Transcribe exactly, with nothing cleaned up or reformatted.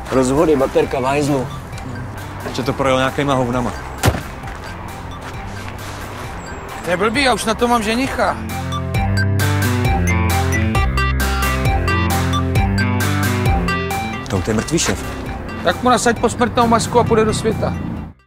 Rozvody, baterka v hajzlu. Že to projel nějakýma hovnama. To je blbý, já už na to mám ženicha. To je mrtvý šéf. Tak mu nasaď posmrtnou masku a půjde do světa.